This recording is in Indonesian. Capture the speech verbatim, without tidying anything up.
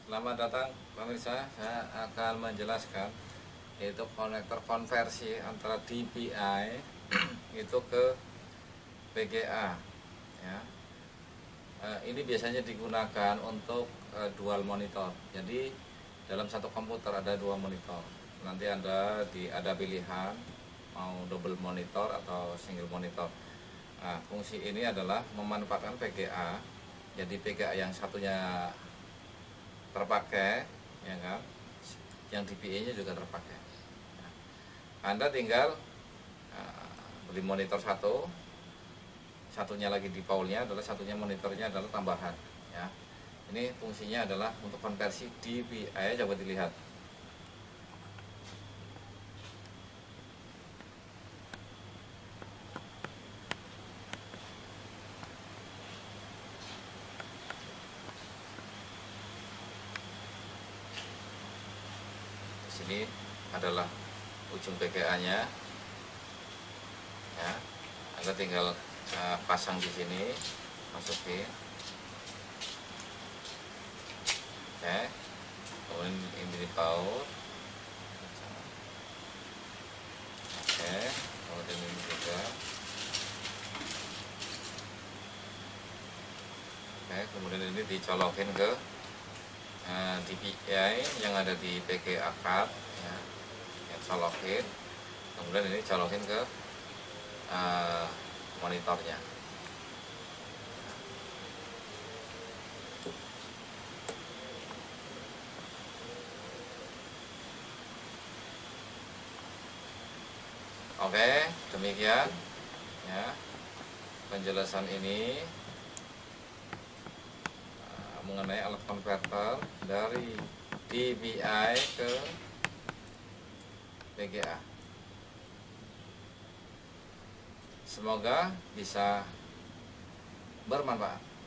Selamat datang pemirsa, saya akan menjelaskan yaitu konektor konversi antara D P I itu ke V G A ya. Ini biasanya digunakan untuk dual monitor. Jadi dalam satu komputer ada dua monitor. Nanti Anda di ada pilihan mau double monitor atau single monitor. Nah, fungsi ini adalah memanfaatkan V G A. Jadi V G A yang satunya terpakai, ya kan? Yang D P I-nya juga terpakai. Nah, Anda tinggal uh, beli monitor satu, satunya lagi di poolnya adalah satunya monitornya adalah tambahan. Ya, ini fungsinya adalah untuk konversi D P I. Coba dilihat. Ini adalah ujung V G A-nya, ya. Anda tinggal uh, pasang di sini, masukin, oke. Kemudian ini di paut, oke. Kemudian ini juga, oke. Kemudian ini dicolokin ke D P I yang ada di V G A card, ya, yang colokin, kemudian ini colokin ke uh, monitornya. Oke, demikian ya penjelasan ini mengenai alat konverter dari D P I ke V G A. Semoga bisa bermanfaat.